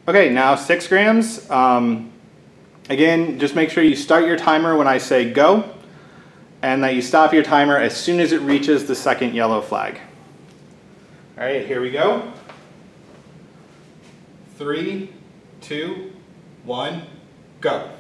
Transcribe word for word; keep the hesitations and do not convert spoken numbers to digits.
Okay, now six grams. Um, again, just make sure you start your timer when I say go, and that you stop your timer as soon as it reaches the second yellow flag. All right, here we go. Three, two, one, go.